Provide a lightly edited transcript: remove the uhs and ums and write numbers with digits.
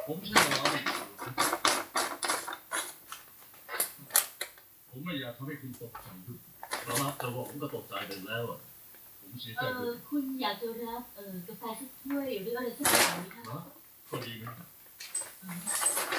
ผมใช่เหรอผมไม่อยากทำให้คุณตกใจด้วยครับแต่ว่าผมก็ตกใจไปแล้วอ่ะผมเสียใจด้วยคุณอยากจะรับกาแฟสักถ้วยหรืออะไรสักอย่างไหมคะนะก็ดีนะ